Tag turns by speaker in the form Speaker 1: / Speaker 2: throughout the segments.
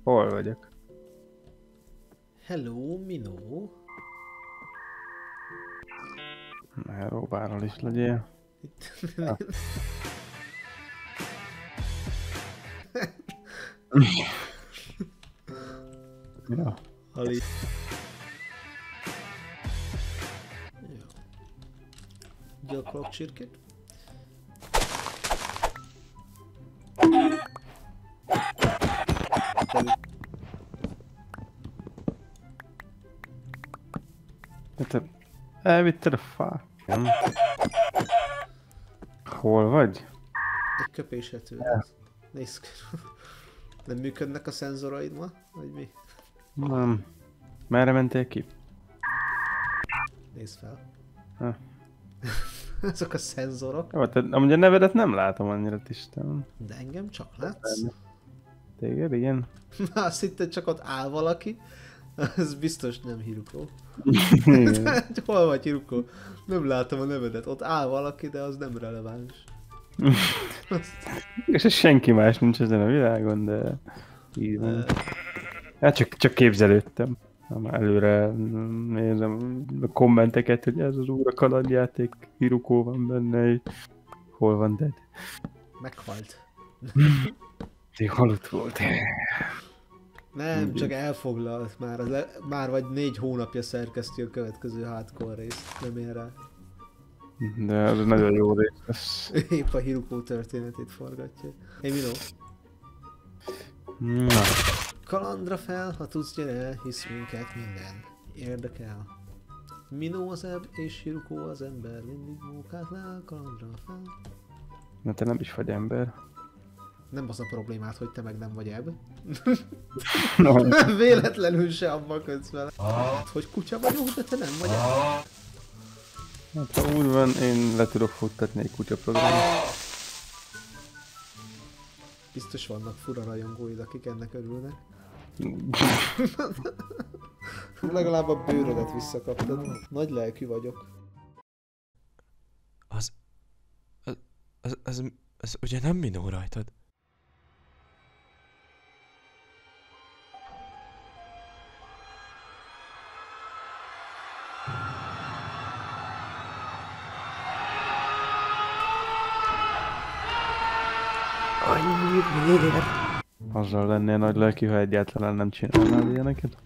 Speaker 1: Hol vagyok?
Speaker 2: Hello, Minó.
Speaker 1: Hello, bárhol is legyél. Ja. Ja.
Speaker 2: Ali. Jó. Gyilkolok csirkét.
Speaker 1: Te elvitted a fát. Nem. Hol vagy?
Speaker 2: Egy köpéshető. Nézd körül. Nem működnek a szenzoraid ma? Vagy mi?
Speaker 1: Nem. Merre mentél ki?
Speaker 2: Nézd fel.
Speaker 1: Ha.
Speaker 2: Azok a szenzorok.
Speaker 1: Jó, te, amúgy a nevedet nem látom annyira tisztán.
Speaker 2: De engem csak látsz?
Speaker 1: Téged, igen?
Speaker 2: Azt hitted csak ott áll valaki? Ez biztos nem Hiruko. Hol vagy Hiruko? Nem látom a nevedet. Ott áll valaki, de az nem releváns.
Speaker 1: És senki más nincs ezen a világon, de... Így van. Hát csak képzelődtem. Már előre nézem a kommenteket, hogy ez az úr a kalandjáték, Hiruko van benne, hol van Dead?
Speaker 2: Meghalt.
Speaker 1: Ti halott volt.
Speaker 2: Nem, csak elfoglalt már. Már vagy 4 hónapja szerkeszti a következő hardcore részt. Nem ér rá.
Speaker 1: De az nagyon jó rész lesz.
Speaker 2: Épp a Hiruko történetét forgatja. Hey Minó.
Speaker 1: Na.
Speaker 2: Kalandra fel, ha tudsz, gyere, hisz minket minden. Érdekel. Minó az ebb és Hiruko az ember. Mindig mókát le, kalandra fel.
Speaker 1: Na te nem is vagy ember.
Speaker 2: Nem az a problémát, hogy te meg nem vagy ebb.
Speaker 1: No.
Speaker 2: Véletlenül se abba kötsz vele. Hogy kutya vagyok, de te nem vagy ebb.
Speaker 1: Hát ha úgy van, én le tudok futtatni egy kutyaprogramot.
Speaker 2: Biztos vannak fura rajongóid, akik ennek örülnek. Legalább a bőrödet visszakaptad. Nagy lelkű vagyok.
Speaker 3: Az ugye nem Minó rajtad?
Speaker 1: Azzal lennél nagy lelkű, ha egyáltalán nem csinálnál ilyeneket.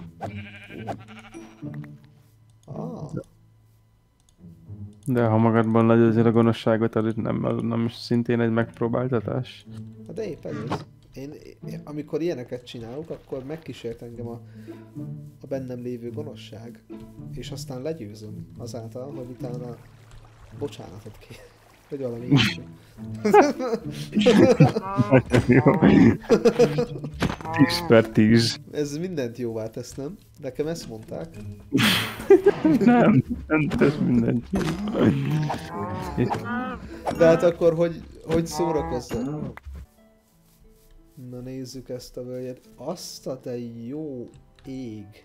Speaker 2: Ah,
Speaker 1: De ha magadban legyőzöl a gonoszságot, az nem is szintén egy megpróbáltatás.
Speaker 2: hát de épp ez. Én, amikor ilyeneket csinálok, akkor megkísért engem a bennem lévő gonoszság. És aztán legyőzöm azáltal, hogy utána bocsánatot kér. Vagy valami ilyesmi.
Speaker 1: Jó. 10/10.
Speaker 2: Ez mindent jóvá tesz, nem? Nekem ezt mondták.
Speaker 1: Nem tesz mindent.
Speaker 2: De hát akkor hogy szórakozzak? Na nézzük ezt a völgyet. Azt a te jó ég.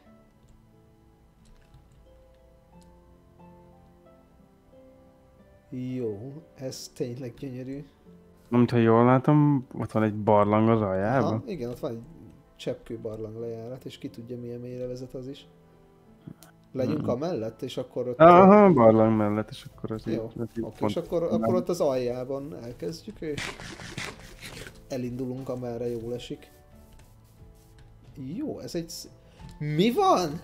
Speaker 2: Jó, ez tényleg gyönyörű.
Speaker 1: Amit ha jól látom, ott van egy barlang az aljában.
Speaker 2: Aha, igen, ott van egy cseppkő barlang lejárat, és ki tudja milyen mélyre vezet az is. Legyünk amellett, és akkor ott...
Speaker 1: Aha, barlang mellett, és akkor az
Speaker 2: Jó,
Speaker 1: így
Speaker 2: oké, és akkor ott az aljában elkezdjük, és elindulunk, amerre jól esik. Jó, ez egy... Mi van?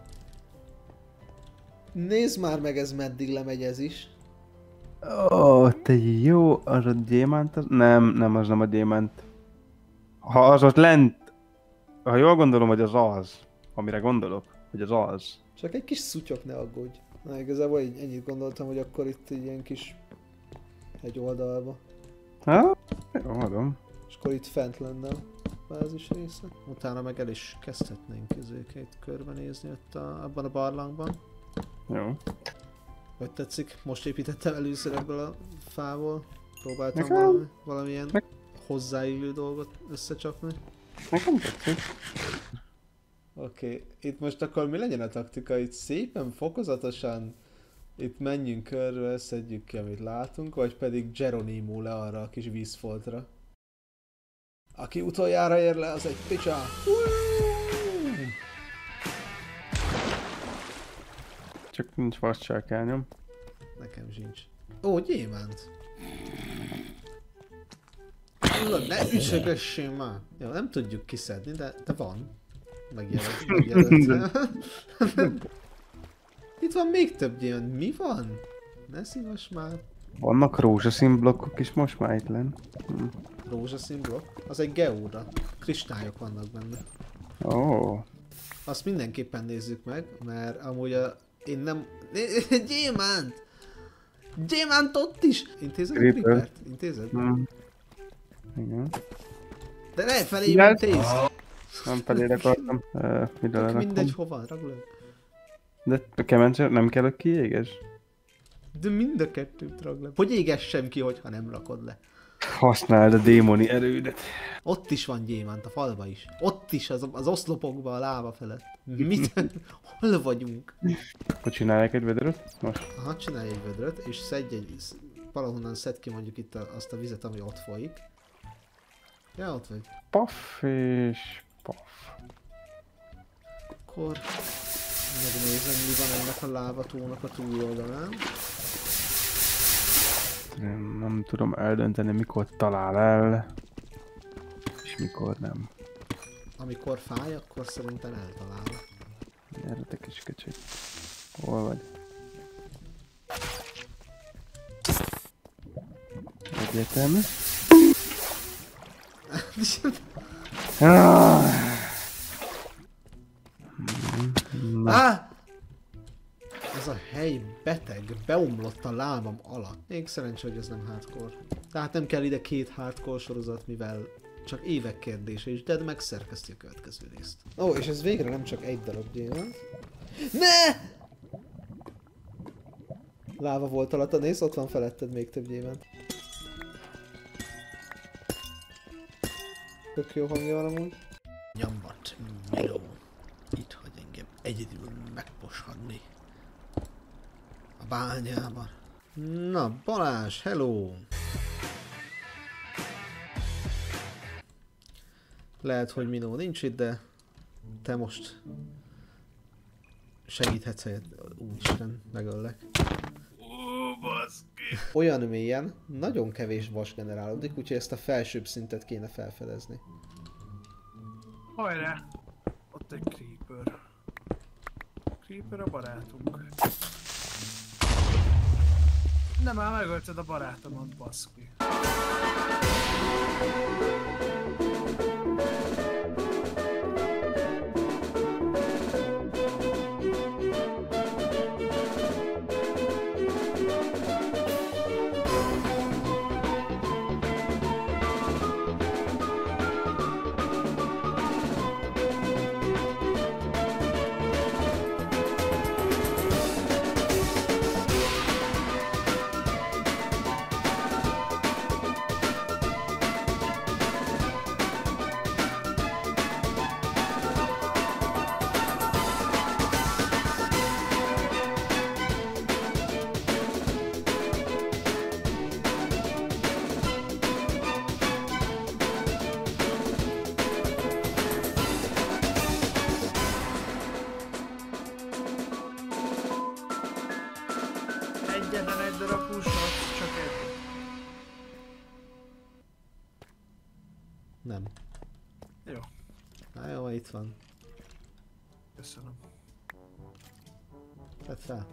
Speaker 2: Nézd már meg, ez meddig lemegy ez is.
Speaker 1: Ó, te jó, az a gyémánt az? Nem, az nem a gyémánt. Ha az ott lent, ha jól gondolom, hogy az, amire gondolok, hogy az.
Speaker 2: Csak egy kis szutyok, ne aggódj. Na, igazából ennyit gondoltam, hogy akkor itt egy ilyen kis egy oldalba.
Speaker 1: Ha? Jó, adom.
Speaker 2: És akkor itt fent lenne a bázis része. Utána meg el is kezdhetnénk ezeket körbenézni ott abban a barlangban.
Speaker 1: Jó.
Speaker 2: Hogy tetszik? Most építettem először ebből a fából. Próbáltam
Speaker 1: Nekem?
Speaker 2: valamilyen hozzáillő dolgot összecsapni.
Speaker 1: Nekem tetszik.
Speaker 2: Oké, itt most akkor mi legyen a taktika? Itt szépen, fokozatosan itt menjünk körbe, szedjük ki, amit látunk, vagy pedig Geronimo le arra a kis vízfoltra. Aki utoljára ér le, az egy picsa.
Speaker 1: Csak nincs vascsákányom.
Speaker 2: Nekem sincs. Ó, gyémánt. Tudod, ne ücsögössünk már. Jó, nem tudjuk kiszedni, de van. Megjelölt. Itt van még több gyémánt. Mi van? Ne szívas már.
Speaker 1: Vannak rózsaszín blokkok is most már itt lenn.
Speaker 2: Rózsaszín blokk? Az egy geóda. Kristályok vannak benne.
Speaker 1: Ó.
Speaker 2: Azt mindenképpen nézzük meg, mert amúgy én nem... Gyémánt! Gyémánt ott is! Intézed a Creepert? Intézed?
Speaker 1: Igen.
Speaker 2: De ne felé intéz!
Speaker 1: Nem felé akartam.
Speaker 2: Mindegy hova, ragulom.
Speaker 1: De a kemence nem kell, hogy kiéges?
Speaker 2: De mind a kettőt raglak. Hogy égessem ki, hogyha nem rakod le?
Speaker 1: Használd a démoni erődet.
Speaker 2: Ott is van gyémánt, a falba is. Ott is, az oszlopokban, a láva felett. Mit? Hol vagyunk?
Speaker 1: Hogy csinálják egy vödröt? Most.
Speaker 2: Aha, csinálj egy vödröt, és szedj valahonnan szedd ki mondjuk itt azt a vizet, ami ott folyik. Ja, ott vagy.
Speaker 1: Paff és paff.
Speaker 2: Akkor megnézem, mi van ennek a lávatónak a túloldalán.
Speaker 1: Nem tudom eldönteni, mikor talál el, és mikor nem.
Speaker 2: Amikor fáj, akkor szerintem eltalál.
Speaker 1: Gyere te kis kecseg. Hol vagy? Egyértelmű.
Speaker 2: Ez a hely beteg, beomlott a lábam alatt. Még szerencsé, hogy ez nem hardcore. Tehát nem kell ide 2 hardcore sorozat, mivel csak évek kérdése is, de megszerkeszti a következő részt. Ó, és ez végre nem csak egy darab gyémánt. Ne! Láva volt alatt, nézd, ott van feletted még több gyémánt. Tök jó hangja van amúgy. Nyombat, meló. Itt hagy engem egyedül megposhatni. A bányában. Na, Balázs, hello! Lehet, hogy Minó nincs itt, de te most segíthetsz helyet. Úristen, megöllek. Olyan mélyen nagyon kevés vas generálódik, úgyhogy ezt a felsőbb szintet kéne felfedezni.
Speaker 4: Hajrá! Ott egy Creeper. Creeper a barátunk. Nem, már megölted a barátomat, baszki. Egyetlen egy darab húsat, csak egy.
Speaker 2: Nem.
Speaker 4: Jó,
Speaker 2: Na jó, itt van.
Speaker 4: köszönöm.
Speaker 2: Tedd fel.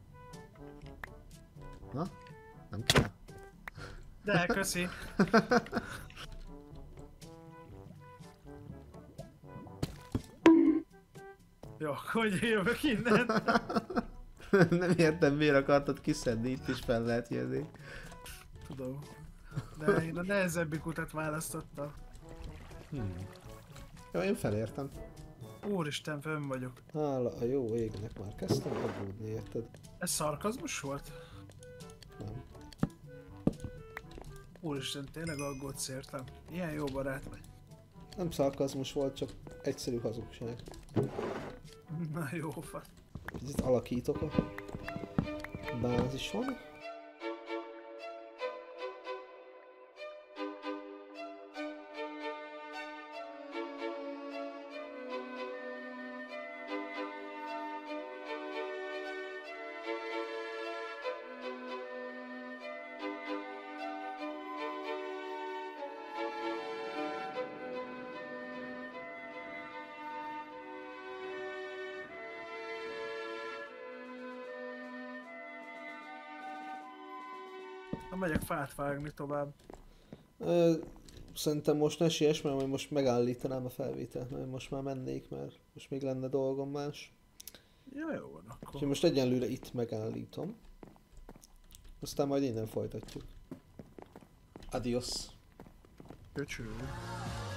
Speaker 2: Na? Nem kell?
Speaker 4: De, köszi. Jó, hogy jövök innen?
Speaker 2: Nem értem, miért akartad kiszedni, itt is fel lehet jönni.
Speaker 4: Tudom. De én a nehezebbik utat választottam.
Speaker 2: Jó, én felértem.
Speaker 4: Úristen, fönn vagyok.
Speaker 2: Hála a jó égnek, már kezdtem aggódni, érted?
Speaker 4: Ez szarkazmus volt?
Speaker 2: Nem.
Speaker 4: Úristen, tényleg aggódsz értem. Ilyen jó barát vagy.
Speaker 2: Nem szarkazmus volt, csak egyszerű hazugság.
Speaker 4: Na jó, fasz.
Speaker 2: Itt alakítok a bázison.
Speaker 4: Na megyek fát vágni tovább.
Speaker 2: Szerintem most ne siess, mert majd most megállítanám a felvételt, mert most már mennék, mert most még lenne dolgom más.
Speaker 4: Ja, jó van akkor.
Speaker 2: Úgyhogy most egyenlőre itt megállítom. Aztán majd innen folytatjuk. Adios.
Speaker 4: Köcsög.